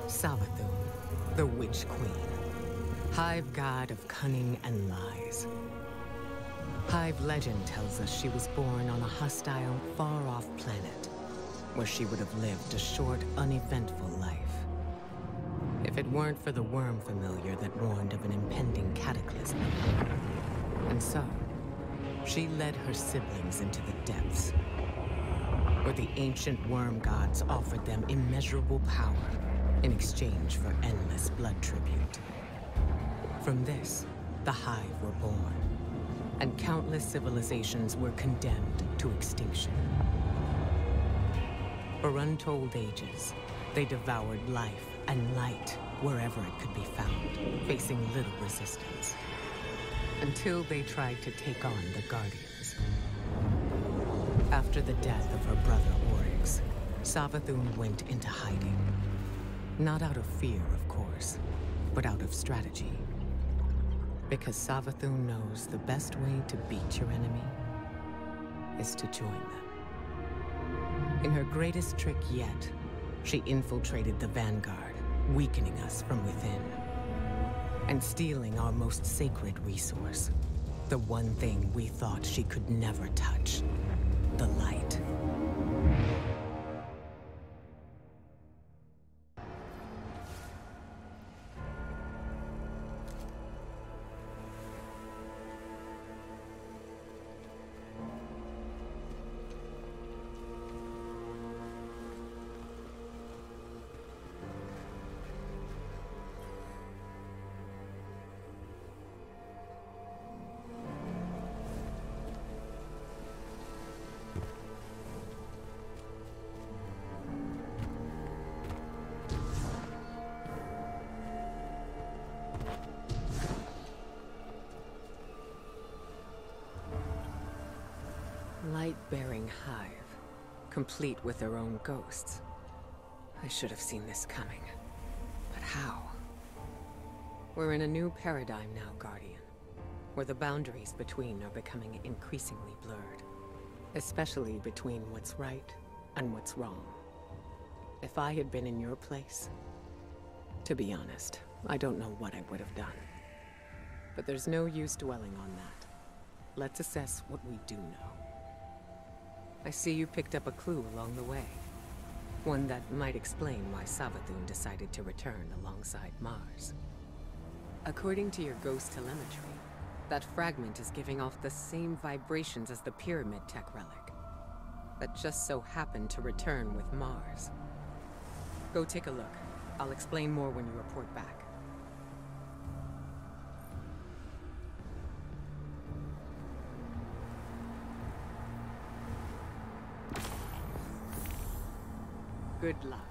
Savathun, the Witch Queen, Hive god of cunning and lies. Hive legend tells us she was born on a hostile, far-off planet, where she would have lived a short, uneventful life. If it weren't for the worm familiar that warned of an impending cataclysm. And so, she led her siblings into the depths, where the ancient worm gods offered them immeasurable power in exchange for endless blood tribute. From this, the Hive were born, and countless civilizations were condemned to extinction. For untold ages, they devoured life and light wherever it could be found, facing little resistance. Until they tried to take on the Guardians. After the death of her brother Oryx, Savathun went into hiding. Not out of fear, of course, but out of strategy. Because Savathun knows the best way to beat your enemy is to join them. In her greatest trick yet, she infiltrated the Vanguard, weakening us from within. And stealing our most sacred resource. The one thing we thought she could never touch. The light. Light-bearing hive, complete with their own ghosts. I should have seen this coming. But how? We're in a new paradigm now, Guardian, where the boundaries between are becoming increasingly blurred. Especially between what's right and what's wrong. If I had been in your place, to be honest, I don't know what I would have done. But there's no use dwelling on that. Let's assess what we do know. I see you picked up a clue along the way. One that might explain why Savathun decided to return alongside Mars. According to your ghost telemetry, that fragment is giving off the same vibrations as the pyramid tech relic. That just so happened to return with Mars. Go take a look. I'll explain more when you report back. Good luck.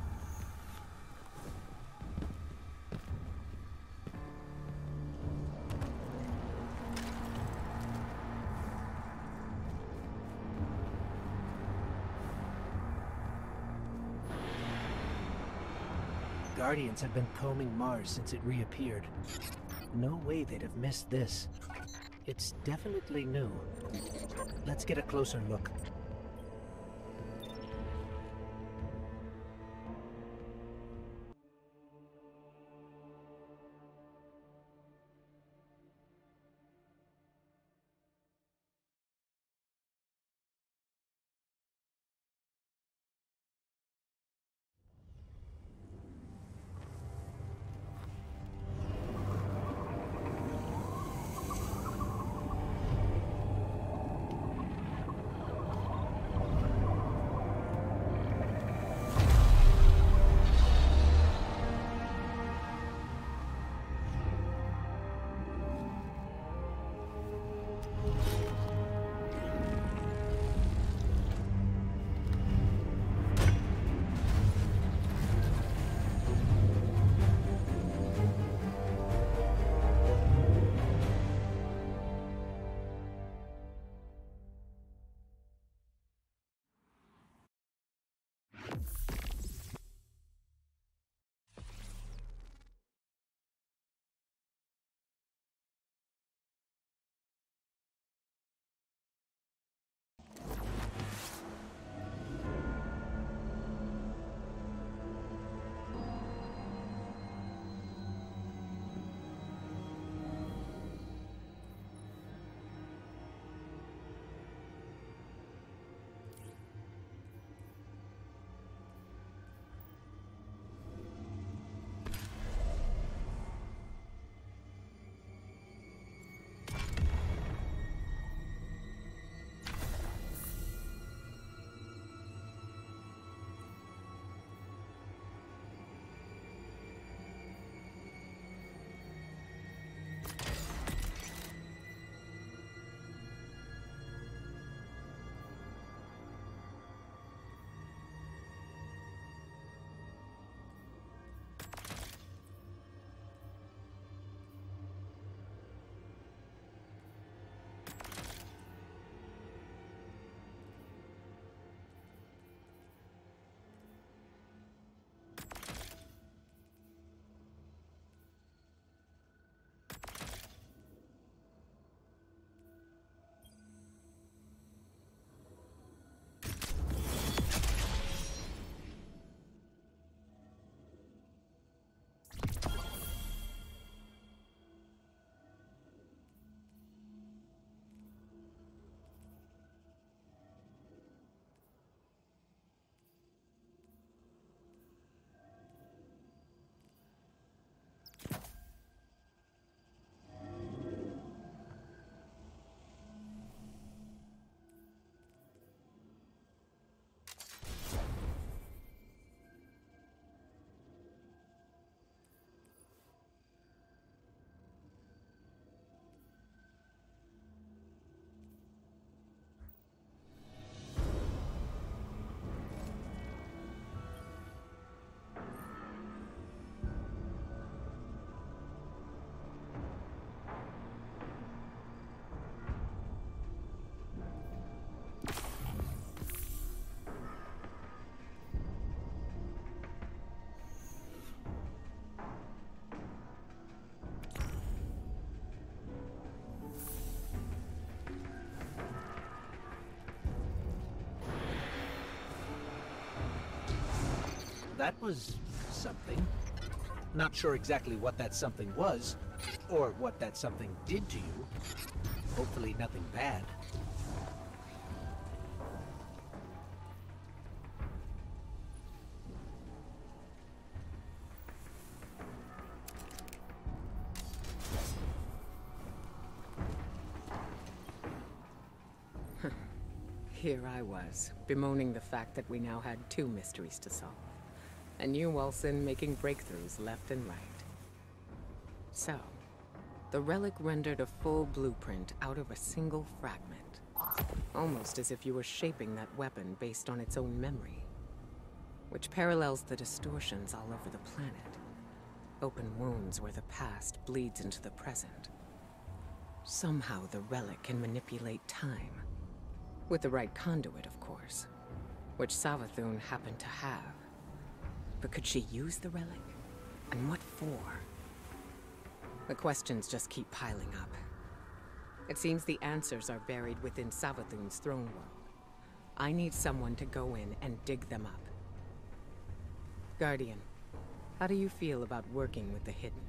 Guardians have been combing Mars since it reappeared. No way they'd have missed this. It's definitely new. Let's get a closer look. that was something. Not sure exactly what that something was, or what that something did to you. Hopefully nothing bad. Here I was, bemoaning the fact that we now had two mysteries to solve. And you, Wilson, making breakthroughs left and right. So, the relic rendered a full blueprint out of a single fragment. Almost as if you were shaping that weapon based on its own memory. Which parallels the distortions all over the planet. Open wounds where the past bleeds into the present. Somehow the relic can manipulate time. With the right conduit, of course. Which Savathun happened to have. But could she use the relic? And what for? The questions just keep piling up. It seems the answers are buried within Savathun's throne world. I need someone to go in and dig them up. Guardian, how do you feel about working with the hidden?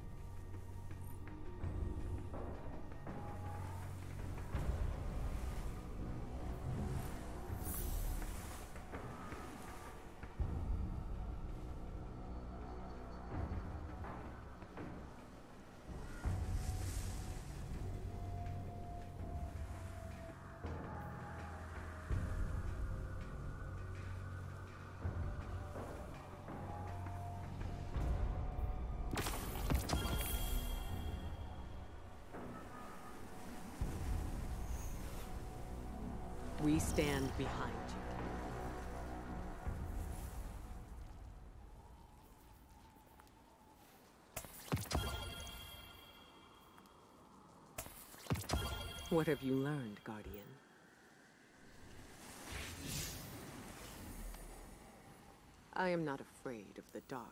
We stand behind you. What have you learned, Guardian? I am not afraid of the dark.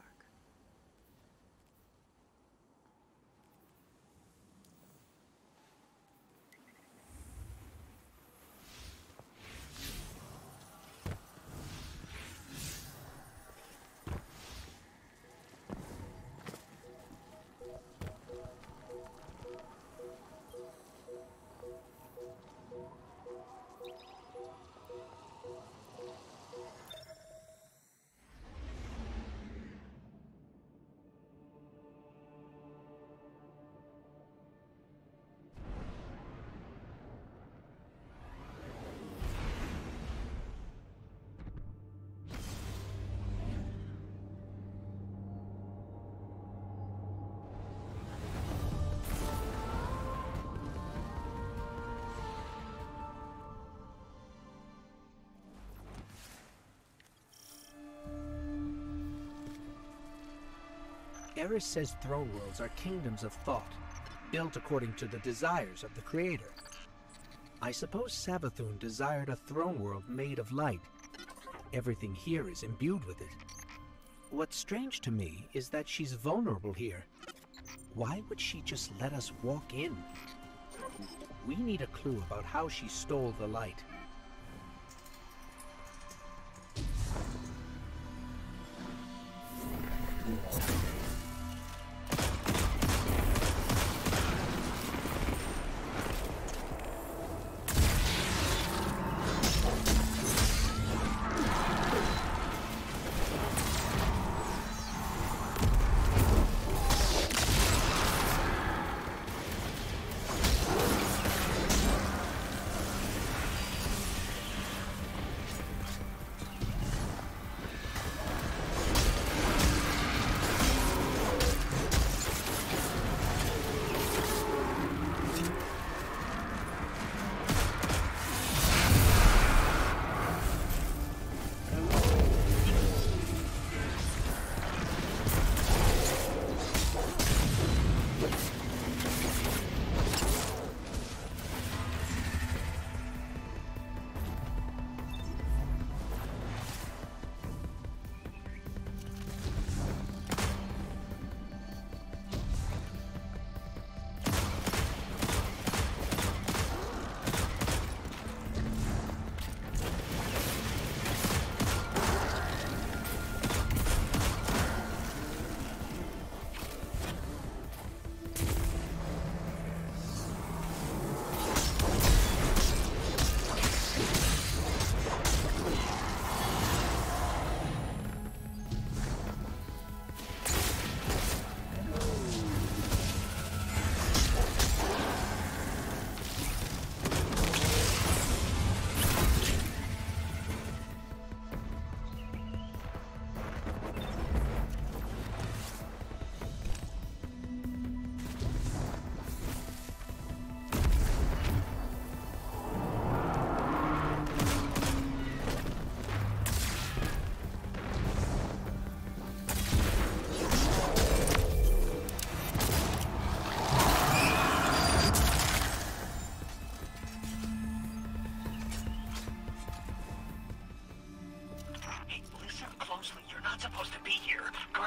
Eris says throne worlds are kingdoms of thought, built according to the desires of the creator. I suppose Savathun desired a throne world made of light. Everything here is imbued with it. What's strange to me is that she's vulnerable here. Why would she just let us walk in? We need a clue about how she stole the light.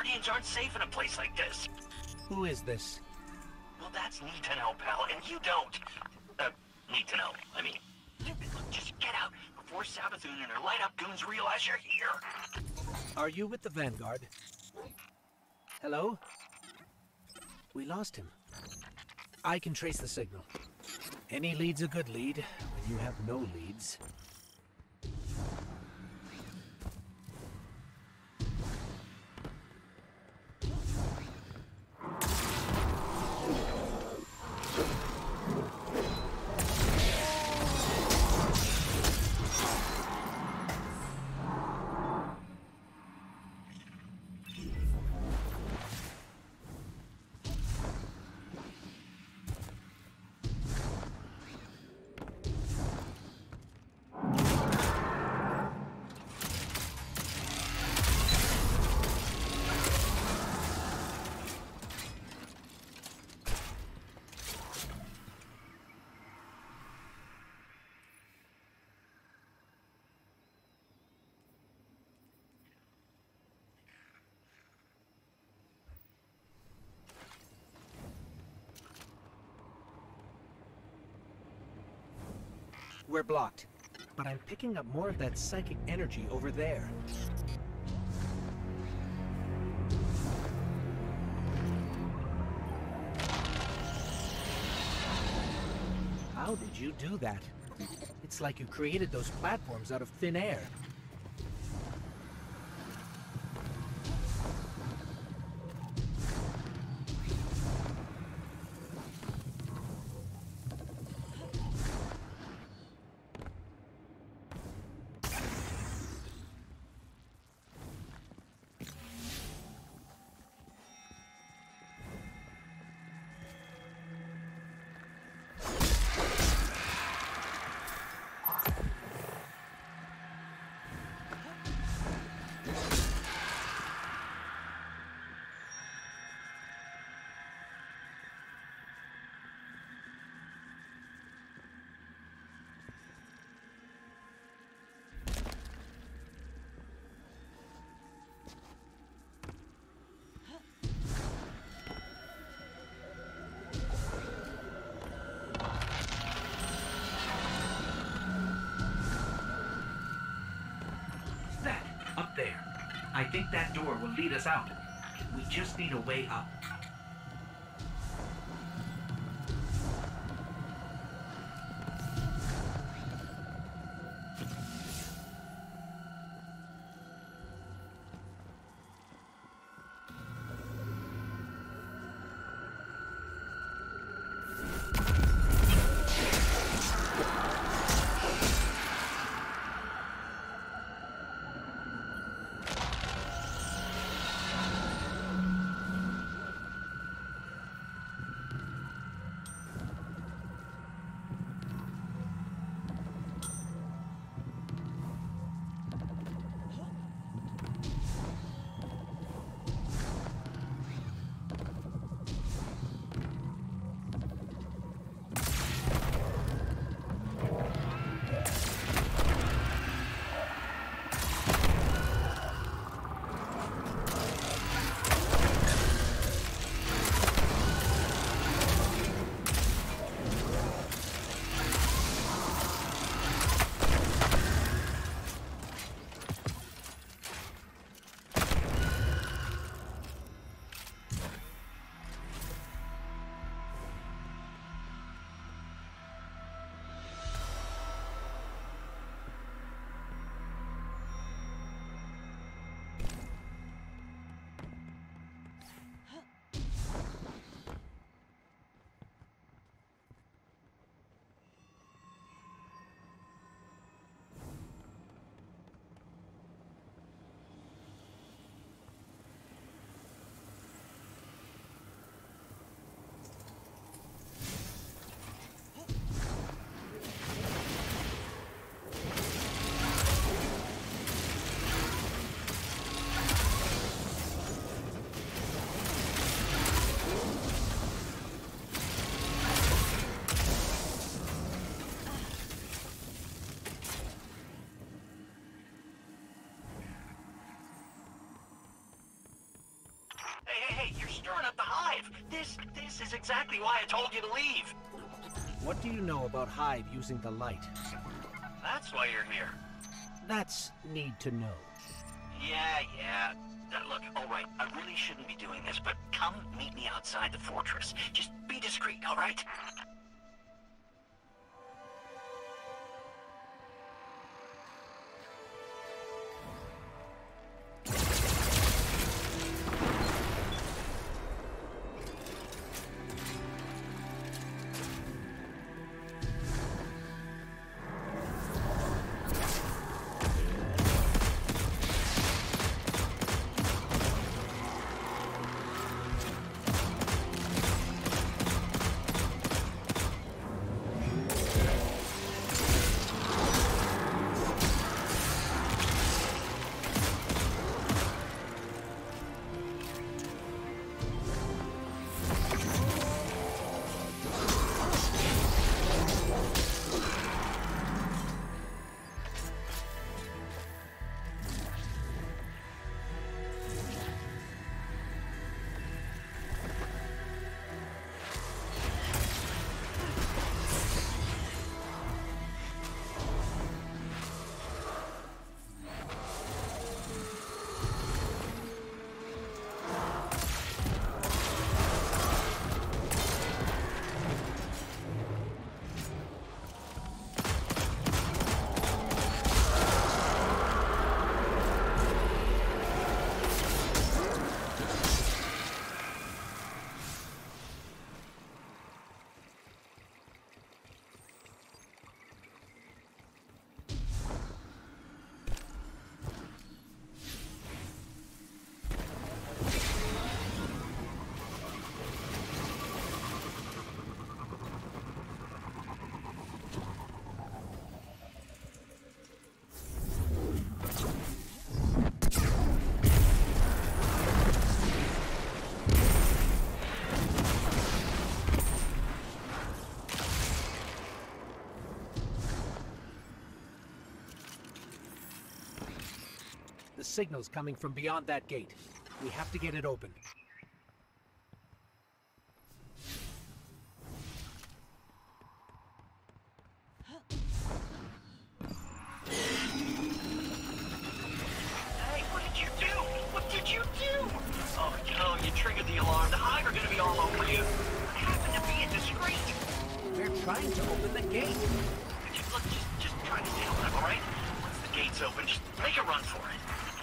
Guardians aren't safe in a place like this. Who is this? Well, that's neat to know, pal, and you don't. Need to know, I mean. Look, just get out before Savathun and her light-up goons realize you're here. Are you with the Vanguard? Hello? We lost him. I can trace the signal. Any lead's a good lead when you have no leads. We're blocked, but I'm picking up more of that psychic energy over there. How did you do that? It's like you created those platforms out of thin air. Up there. I think that door will lead us out. We just need a way up. This is exactly why I told you to leave. What do you know about Hive using the light? That's why you're here. That's need to know. Yeah. Look, all right, I really shouldn't be doing this, but come meet me outside the fortress. Just be discreet, all right? The signal's coming from beyond that gate. We have to get it open. Hey, what did you do? What did you do? Oh, no, you triggered the alarm. The Hive are gonna be all over you. What happened to being discreet? They're trying to open the gate. Look, just try to stay alive, all right? Once the gate's open, just make a run for it.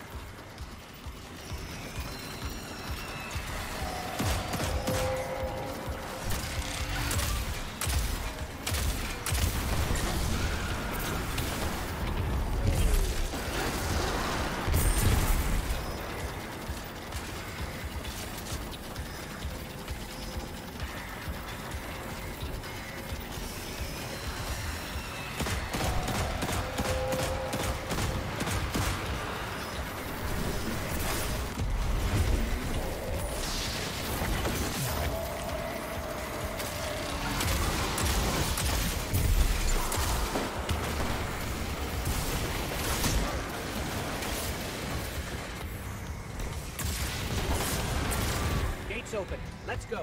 Gate's open. Let's go.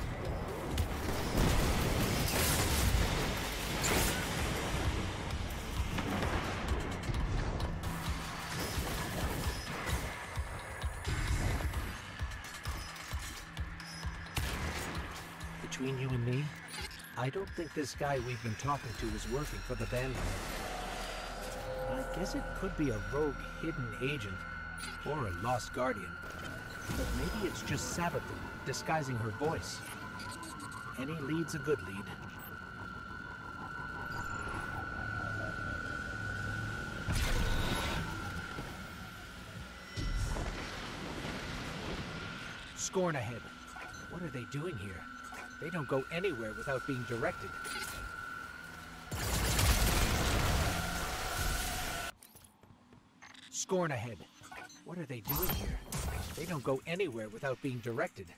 Between you and me, I don't think this guy we've been talking to is working for the Vanguard. I guess it could be a rogue hidden agent, or a lost guardian. But maybe it's just Savathun disguising her voice. Any lead's a good lead. Scorn ahead. What are they doing here? They don't go anywhere without being directed. Scorn ahead. What are they doing here? They don't go anywhere without being directed.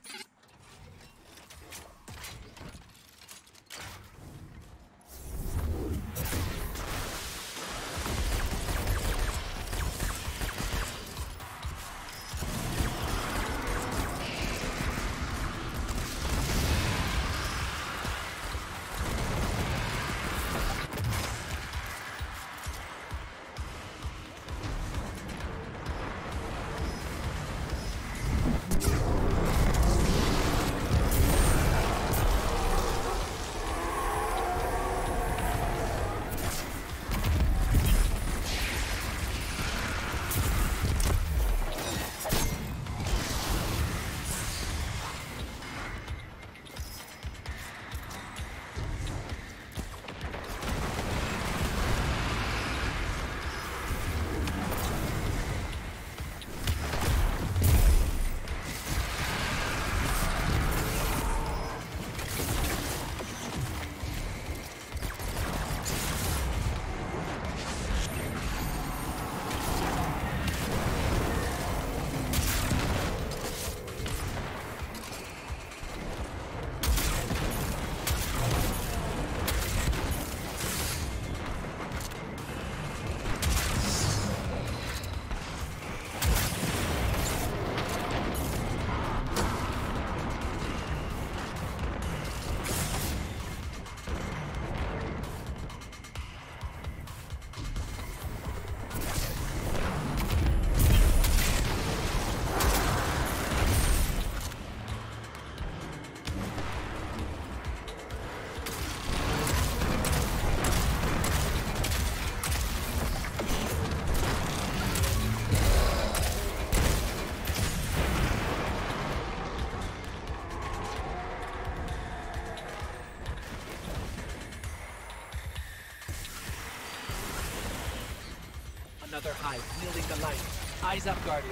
another hive wielding the light. Eyes up, Guardian.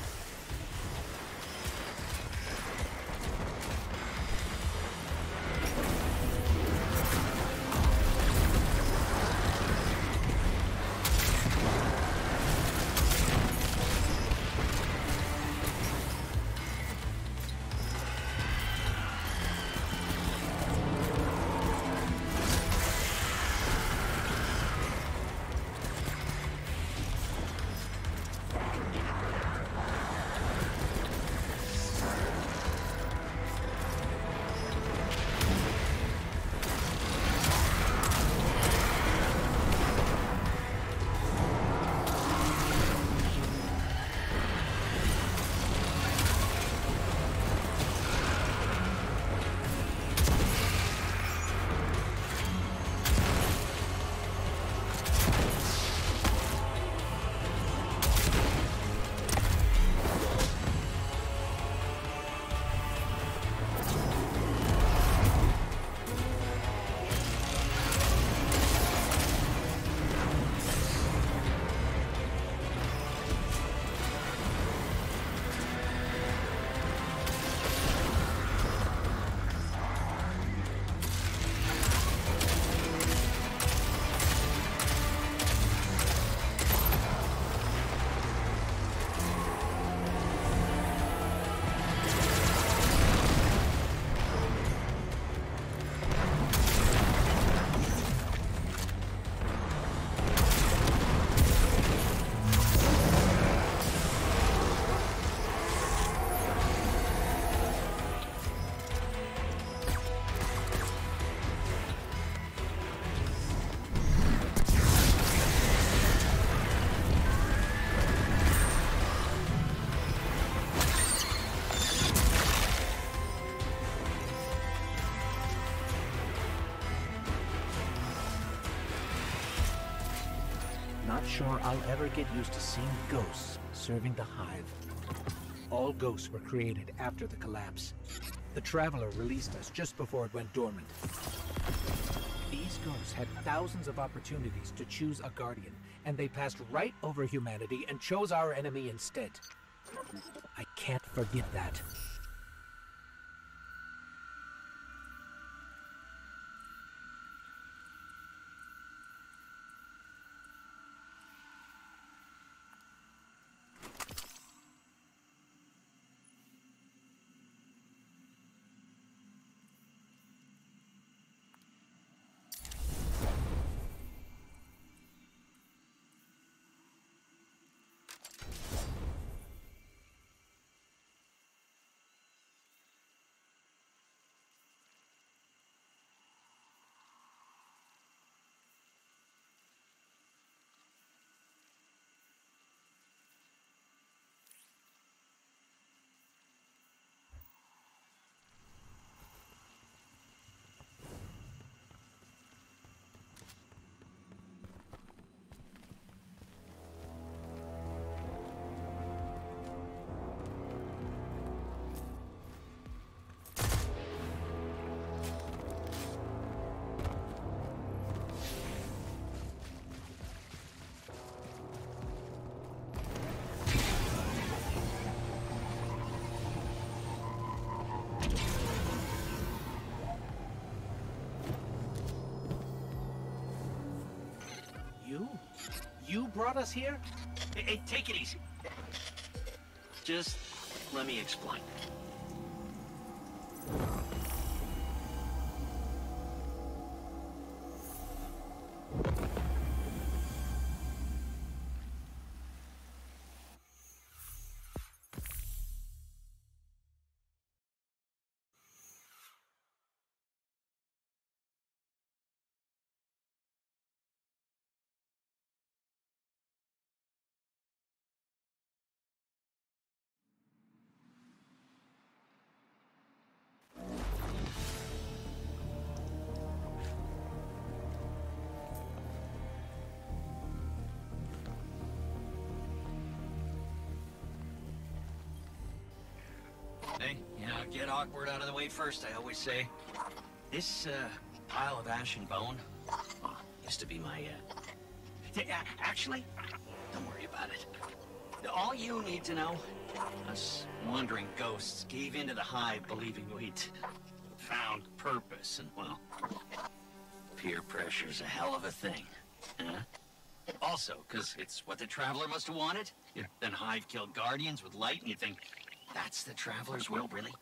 Not sure I'll ever get used to seeing ghosts serving the Hive. All ghosts were created after the collapse. The Traveler released us just before it went dormant. These ghosts had thousands of opportunities to choose a Guardian, and they passed right over humanity and chose our enemy instead. I can't forget that. You brought us here? Hey, take it easy. Just let me explain. Hey, get awkward out of the way first, I always say. This, pile of ash and bone used to be my, actually, don't worry about it. All you need to know, us wandering ghosts gave into the Hive believing we'd found purpose, and well, peer pressure's a hell of a thing, huh? Also, because it's what the Traveler must have wanted. Then Hive killed Guardians with light, and you think, that's the Traveler's will, really?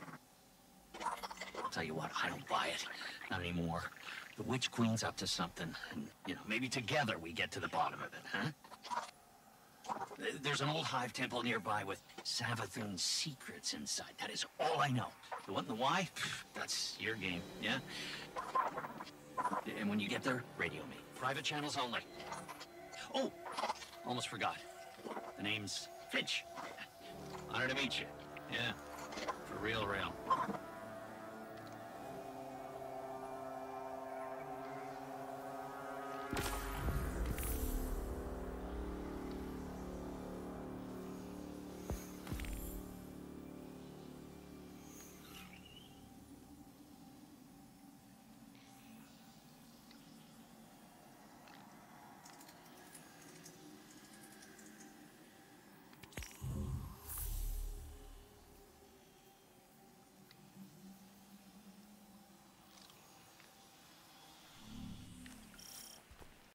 I'll tell you what, I don't buy it. Not anymore. The Witch Queen's up to something, and, maybe together we get to the bottom of it, huh? There's an old Hive temple nearby with Savathun secrets inside. That is all I know. The what and the why? That's your game, yeah? And when you get there, radio me. Private channels only. Oh, almost forgot. The name's Fynch. Honor to meet you. Yeah, for real.